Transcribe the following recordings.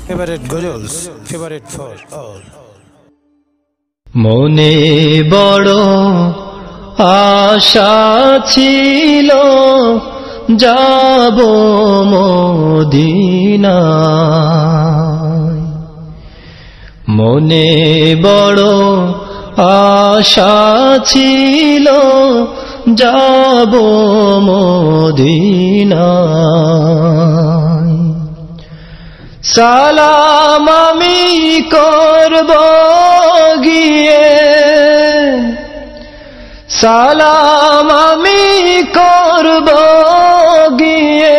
favorite ghazals, favorite for all. মনে বড় আশা ছিল যাব মদিনায়, মনে বড় আশা ছিল যাব মদিনায়। সালাম আমি করব গিয়ে, সালাম আমি করব গিয়ে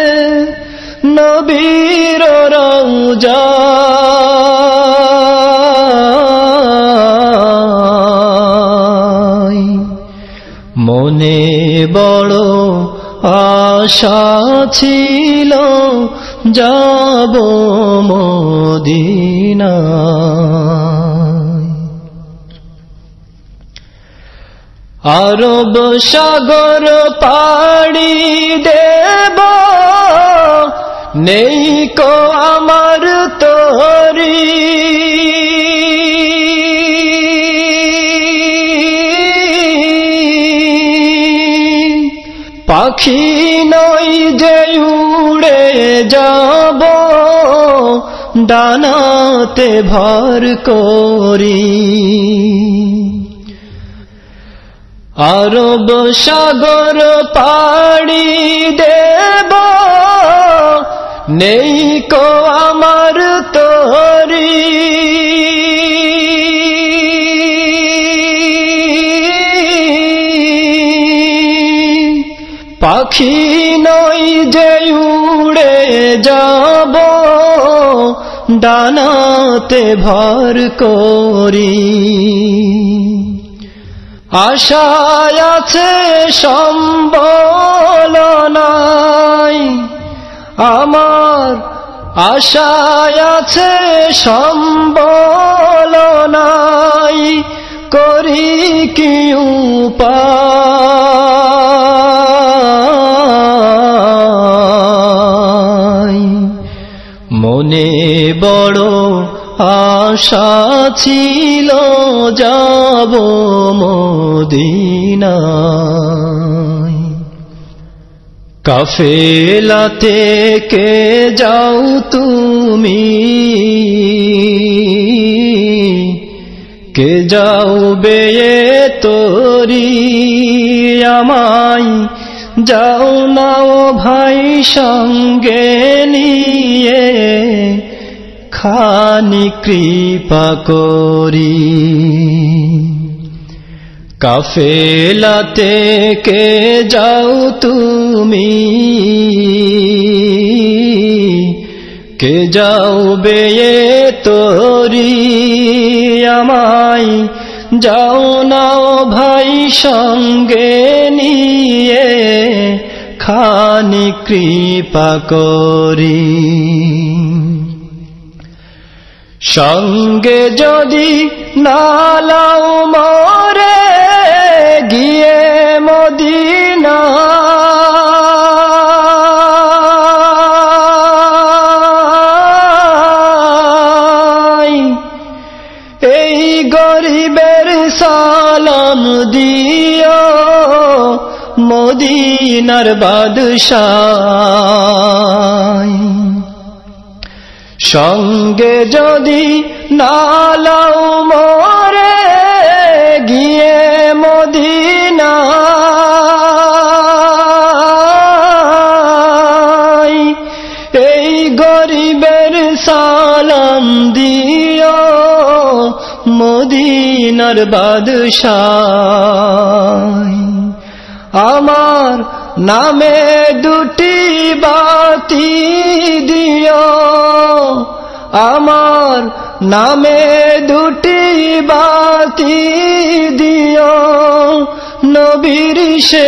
নবীর রওজায়। মনে বড় আশা ছিল যাব মদিনায়। আরব সাগর পাড়ি দেব, নেই কো আমার তরি, পাখি নই যে উড়ে যাব ডানাতে ভর করি। আরব সাগর পাড়ি দেব, নেই কো আমার তরি, পাখি নই যে উড়ে যাব ডানাতে ভর করি। আশায় আছে সম্বল নাই আমার, আশায় আছে সম্বল নাই, করি কি উপায়। মনে বড় আশা ছিল যাব মদিনায়। কাফেলাতে কে যাও তুমি, কে যাও বেয়ে তোরি, আমায় যাও নাও ভাই সঙ্গে নিয়ে, খানি কৃপা করি। কাফেলাতে কে যাও তুমি, কে যাও বেয়ে তোরি, আমায় যাও নাও ভাই সঙ্গে নিয়ে, খানি কৃপা করি। সঙ্গে যদি নালাও মরে গিয়ে মদিনায়, এই গরিবের সালাম দিও মদিনার বাদশাহ। সঙ্গে যদি নালাও মরে গিয়ে মদিনায়, এই গরিবের সালাম দিও মদিনার বাদশাহ। আমার নামে দুটি বাতি দিও, আমার নামে দুটি বাতি দিও, নবীর সে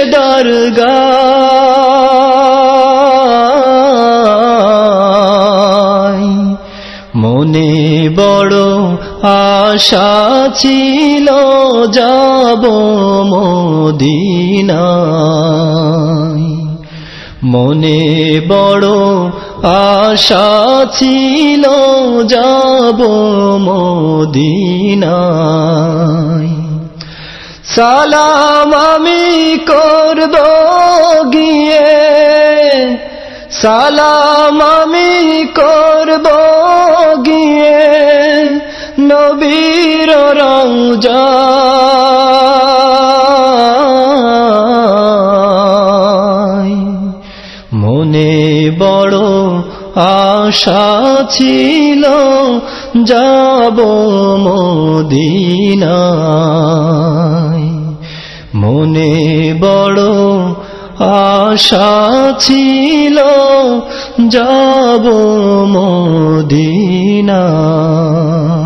দরগায়। মনে বড় আশা ছিল যাব মদিনায়, মনে বড় আশা ছিল যাব মদিনায় সালাম আমি করব গিয়ে সালাম আমি করব গিয়ে নবীর রওজায় মনে বড় আশা ছিল যাব মদিনায় মনে বড় আশা ছিল যাব মদিনায়